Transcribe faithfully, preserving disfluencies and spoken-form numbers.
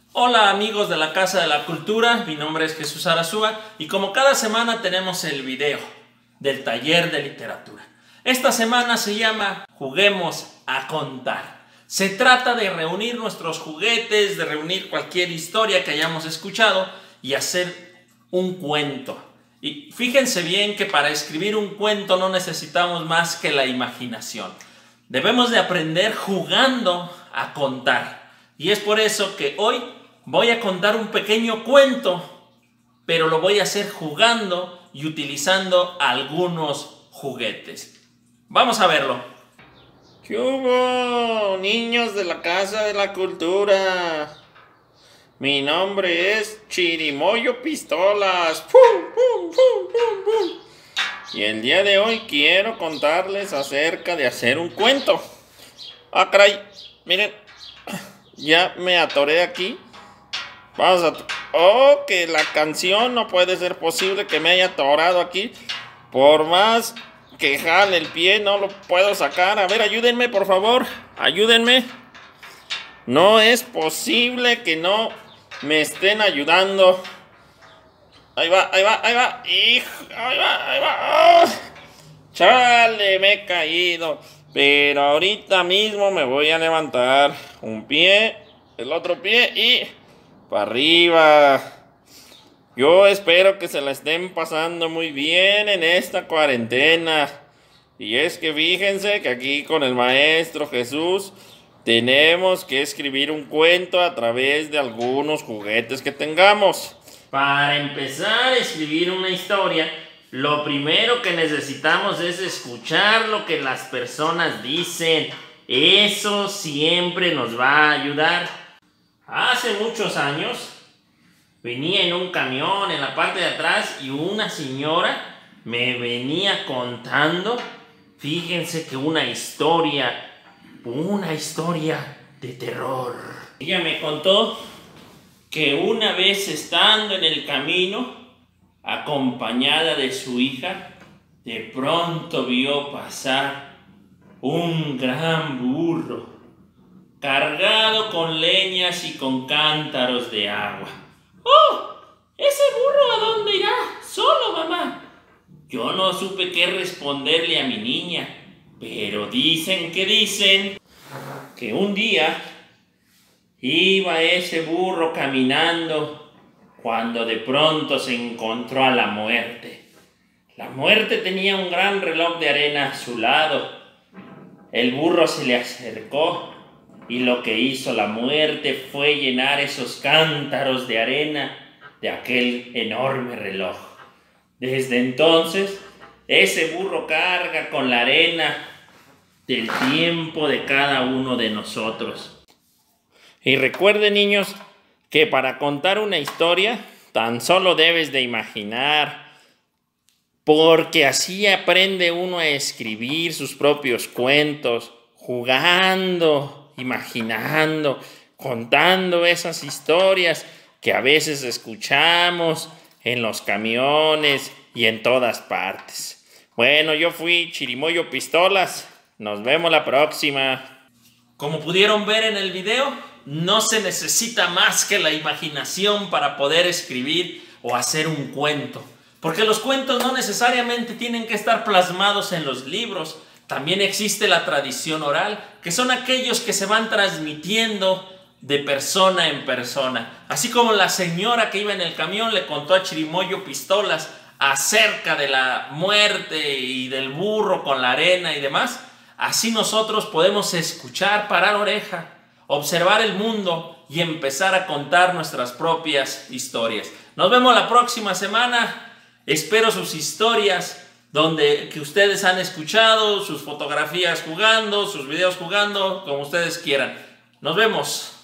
Hola amigos de la Casa de la Cultura, mi nombre es Jesús Arazúa y como cada semana tenemos el video del taller de literatura. Esta semana se llama Juguemos a contar. Se trata de reunir nuestros juguetes, de reunir cualquier historia que hayamos escuchado y hacer un cuento. Y fíjense bien que para escribir un cuento no necesitamos más que la imaginación. Debemos de aprender jugando a contar. Y es por eso que hoy voy a contar un pequeño cuento, pero lo voy a hacer jugando y utilizando algunos juguetes. Vamos a verlo. ¿Qué hubo, niños de la Casa de la Cultura? Mi nombre es Chirimoyo Pistolas. ¡Pum, pum, pum, pum, pum! Y el día de hoy quiero contarles acerca de hacer un cuento. Ah, caray, miren, ya me atoré aquí. Vamos a... Oh, que la canción, no puede ser posible que me haya atorado aquí. Por más que jale el pie, no lo puedo sacar. A ver, ayúdenme, por favor. Ayúdenme. No es posible que no me estén ayudando. Ahí va, ahí va, ahí va. Hijo, ahí va, ahí va. ¡Oh! Chale, me he caído. Pero ahorita mismo me voy a levantar. Un pie, el otro pie y... para arriba. Yo espero que se la estén pasando muy bien en esta cuarentena. Y es que fíjense que aquí con el maestro Jesús tenemos que escribir un cuento a través de algunos juguetes que tengamos. Para empezar a escribir una historia, lo primero que necesitamos es escuchar lo que las personas dicen. Eso siempre nos va a ayudar. Hace muchos años venía en un camión en la parte de atrás y una señora me venía contando, fíjense que una historia, una historia de terror. Ella me contó que una vez estando en el camino, acompañada de su hija, de pronto vio pasar un gran burro cargado con leñas y con cántaros de agua. ¡Oh! ¿Ese burro a dónde irá? Solo, mamá. Yo no supe qué responderle a mi niña, pero dicen que dicen que un día iba ese burro caminando cuando de pronto se encontró a la muerte. La muerte tenía un gran reloj de arena a su lado. El burro se le acercó y lo que hizo la muerte fue llenar esos cántaros de arena de aquel enorme reloj. Desde entonces, ese burro carga con la arena del tiempo de cada uno de nosotros. Y recuerden, niños, que para contar una historia tan solo debes de imaginar, porque así aprende uno a escribir sus propios cuentos, jugando, imaginando, contando esas historias que a veces escuchamos en los camiones y en todas partes. Bueno, yo fui Chirimoyo Pistolas. Nos vemos la próxima. Como pudieron ver en el video, no se necesita más que la imaginación para poder escribir o hacer un cuento. Porque los cuentos no necesariamente tienen que estar plasmados en los libros. También existe la tradición oral, que son aquellos que se van transmitiendo de persona en persona. Así como la señora que iba en el camión le contó a Chirimoyo Pistolas acerca de la muerte y del burro con la arena y demás, así nosotros podemos escuchar, parar oreja, observar el mundo y empezar a contar nuestras propias historias. Nos vemos la próxima semana. Espero sus historias donde que ustedes han escuchado, sus fotografías jugando, sus videos jugando, como ustedes quieran. Nos vemos.